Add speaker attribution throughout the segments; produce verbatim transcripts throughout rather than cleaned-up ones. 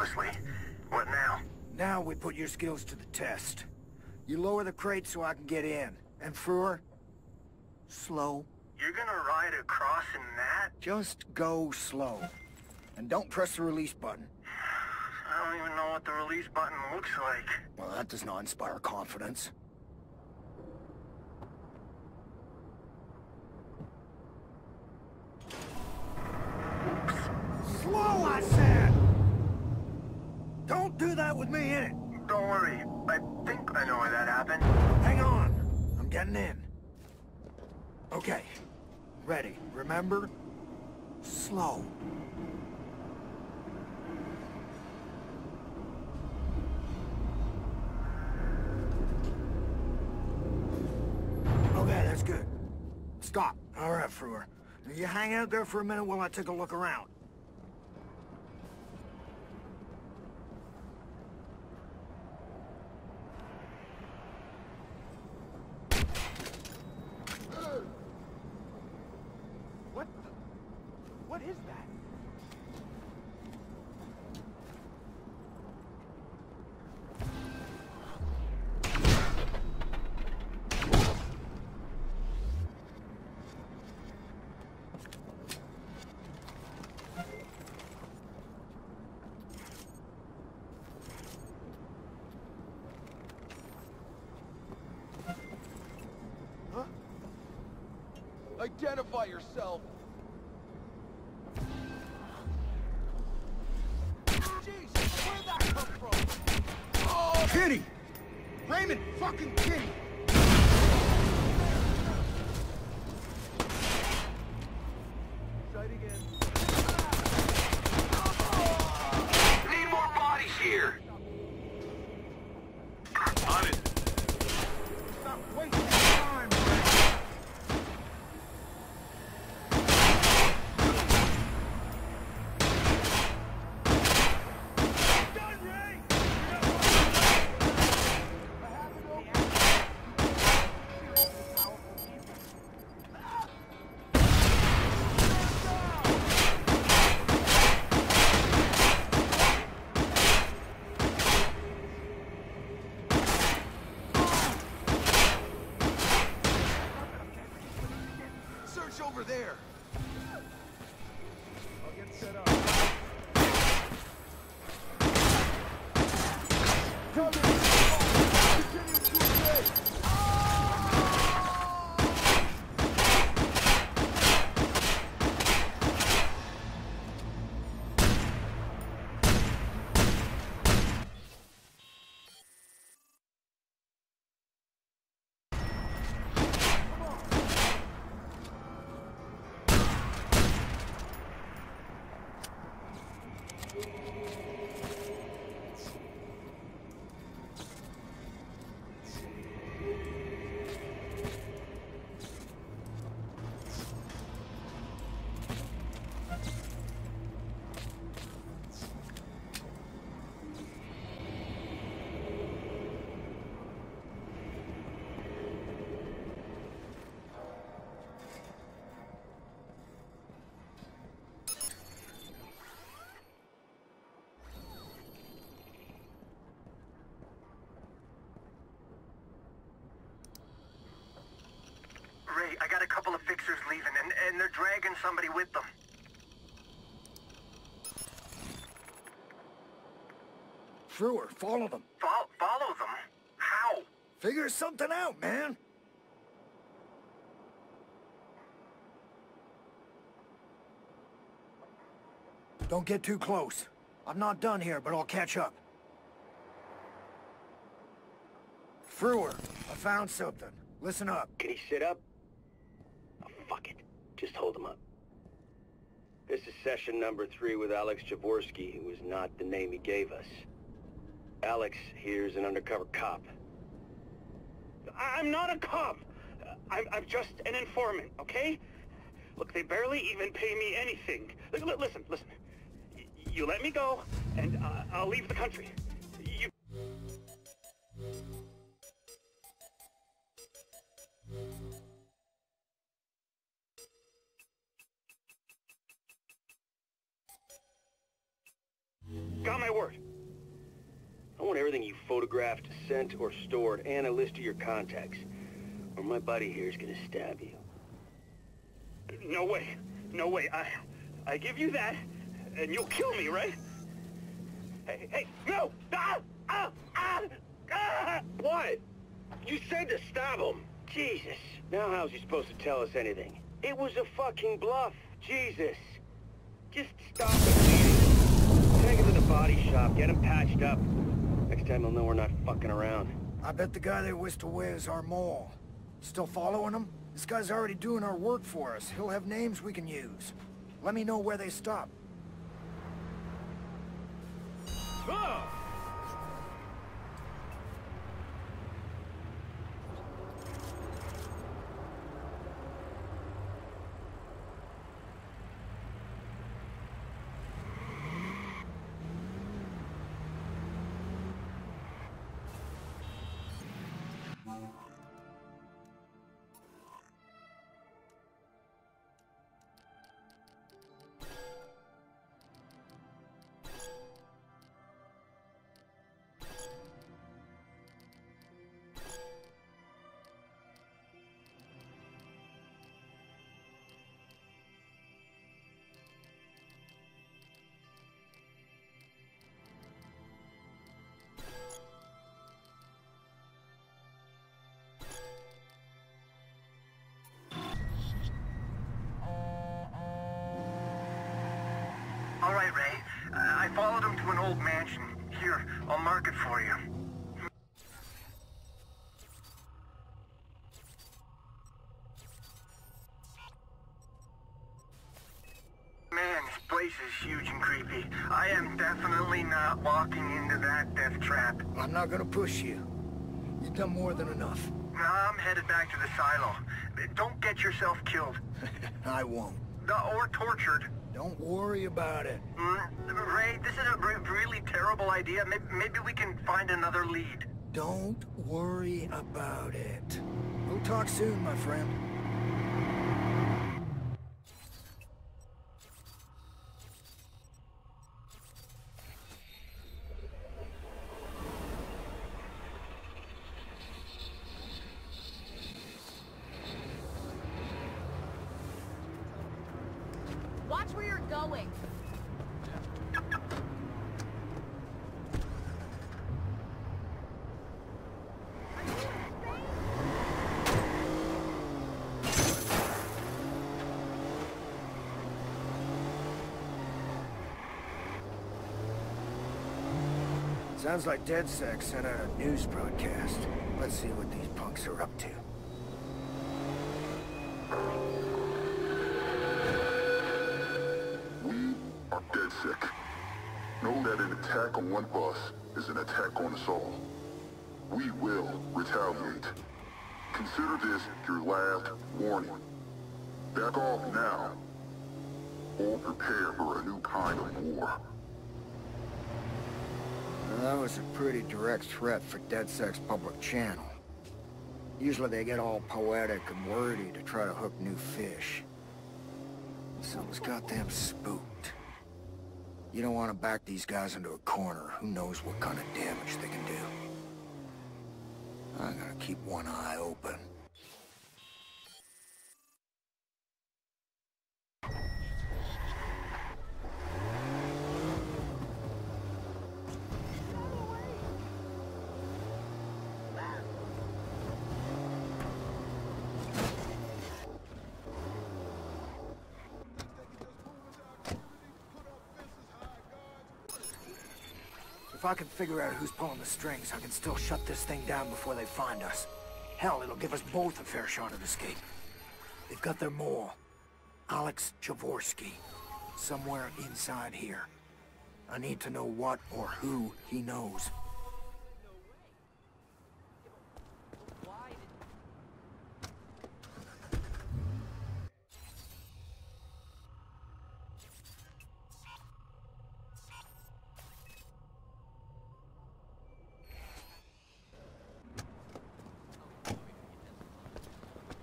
Speaker 1: flawlessly. What now?
Speaker 2: Now we put your skills to the test. You lower the crate so I can get in. And Frewer, slow.
Speaker 1: You're gonna ride across in that?
Speaker 2: Just go slow. And don't press the release button.
Speaker 1: I don't even know what the release button looks like.
Speaker 2: Well, that does not inspire confidence. Slow, I said! Don't do that with me in it!
Speaker 1: Don't worry. I think I know why that happened.
Speaker 2: Hang on. I'm getting in. Okay. Ready. Remember? Slow. Okay, that's good. Stop. All right, Frewer. You hang out there for a minute while I take a look around.
Speaker 3: What the... What is that? Huh? Identify yourself! Jesus, where'd that come from? Oh!
Speaker 2: Kitty! Raymond fucking Kitty!
Speaker 3: Sight again.
Speaker 1: Need more bodies here! On it.
Speaker 2: Stop wasting time!
Speaker 3: Done, Ray! I have it open. Search over there. I'll get set up. Cover! Continue to engage!
Speaker 1: Ray, I got a couple of fixers leaving, and, and they're dragging somebody with them.
Speaker 2: Frewer, follow them.
Speaker 1: Fol follow them? How?
Speaker 2: Figure something out, man! Don't get too close. I'm not done here, but I'll catch up. Frewer, I found something. Listen up.
Speaker 4: Can he sit up? Oh, fuck it. Just hold him up. This is session number three with Alex Jaworski, who is not the name he gave us. Alex here's an undercover cop.
Speaker 5: I'm not a cop. I'm, I'm just an informant, okay? Look, they barely even pay me anything. Look, li- listen, listen. Y you let me go, and uh, I'll leave the country. You... got my word.
Speaker 4: I want everything you photographed, sent, or stored, and a list of your contacts. Or my buddy here is gonna stab you.
Speaker 5: No way. No way. I... I give you that, and you'll kill me, right? Hey, hey, no! Ah! Ah! Ah! Ah!
Speaker 4: What? You said to stab him! Jesus. Now how's he supposed to tell us anything? It was a fucking bluff. Jesus. Just stop the bleeding. Take him to the body shop, get him patched up. Next time he'll know we're not fucking around.
Speaker 2: I bet the guy they whisked away is our mole. Still following him? This guy's already doing our work for us. He'll have names we can use. Let me know where they stop.
Speaker 5: Oh!
Speaker 1: All right, Ray. Uh, I followed him to an old mansion. Here, I'll mark it for you. Man, this place is huge and creepy. I am definitely not walking into that death trap.
Speaker 2: I'm not gonna push you. You've done more than enough.
Speaker 1: I'm headed back to the silo. Don't get yourself killed.
Speaker 2: I won't.
Speaker 1: Uh, or tortured.
Speaker 2: Don't worry about it.
Speaker 1: Mm, Ray, this is a re really terrible idea. Maybe, maybe we can find another lead.
Speaker 2: Don't worry about it. We'll talk soon, my friend.
Speaker 6: Watch where you're going.
Speaker 2: Sounds like DedSec sent out a news broadcast. Let's see what these punks are up to.
Speaker 7: We are DedSec. Know that an attack on one bus is an attack on us all. We will retaliate. Consider this your last warning. Back off now, or prepare for a new kind of war.
Speaker 2: Well, that was a pretty direct threat for DedSec's public channel. Usually they get all poetic and wordy to try to hook new fish. Something's got them spooked. You don't want to back these guys into a corner. Who knows what kind of damage they can do. I'm gonna keep one eye open. If I can figure out who's pulling the strings, I can still shut this thing down before they find us. Hell, it'll give us both a fair shot at escape. They've got their mole, Alex Javorsky, somewhere inside here. I need to know what or who he knows.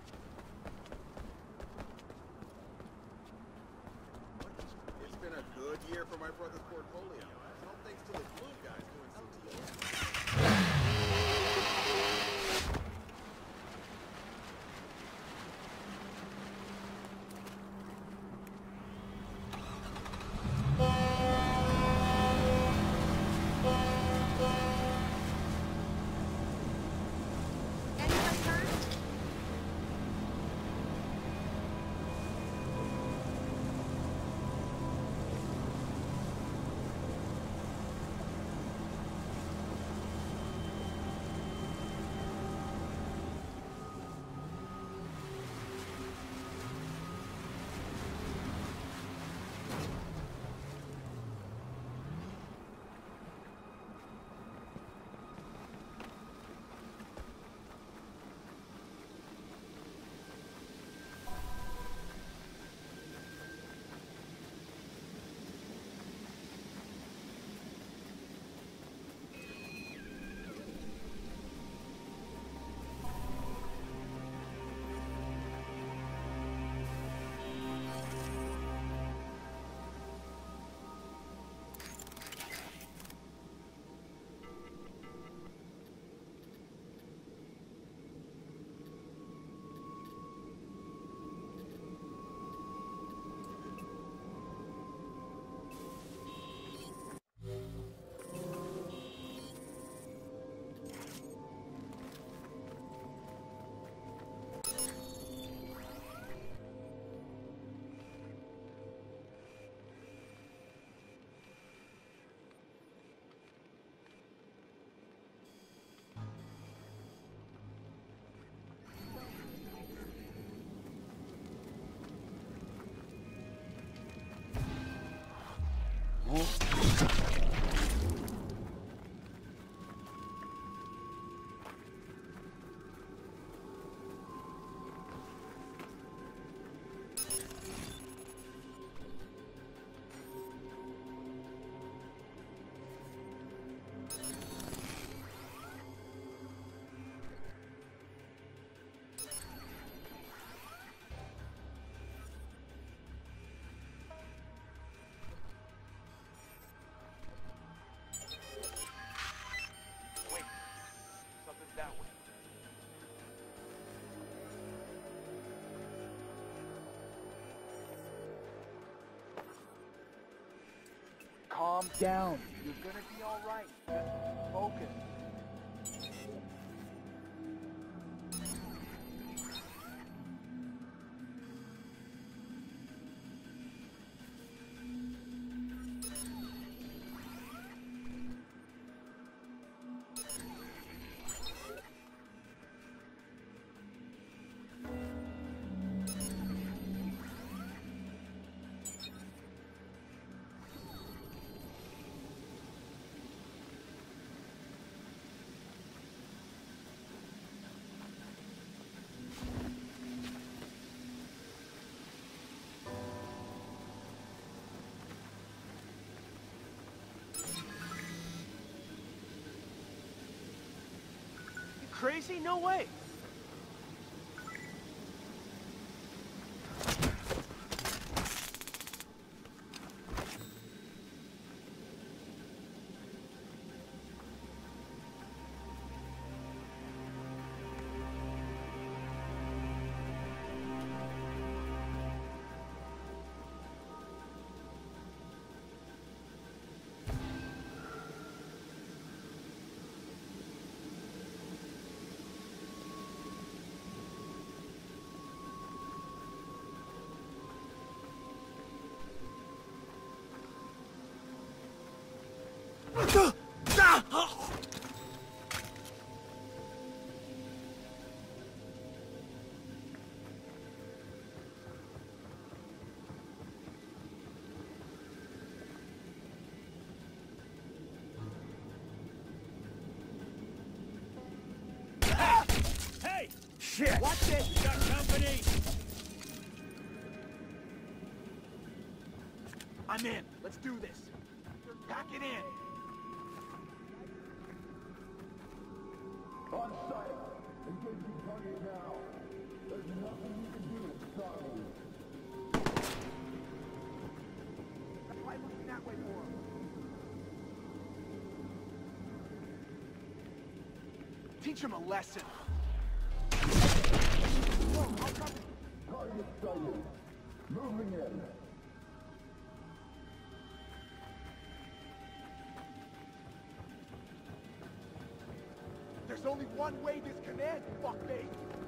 Speaker 7: It's been a good
Speaker 8: Good year for my brother's portfolio. All thanks to the blue guys doing C T O.
Speaker 3: Calm down. You're gonna be all right. Just focus.
Speaker 9: Crazy? No way.
Speaker 5: Hey!
Speaker 2: Shit!
Speaker 5: Watch it! You got company!
Speaker 3: I'm in. Let's do this. Pack it in.
Speaker 7: On site. Engaging target now. There's nothing you can do to stop me.
Speaker 3: That's why I'm looking Wait for him. Teach him a lesson. Whoa, I'm coming.
Speaker 7: Target sighted. Moving in.
Speaker 3: There's only one way this can end, fuckbait.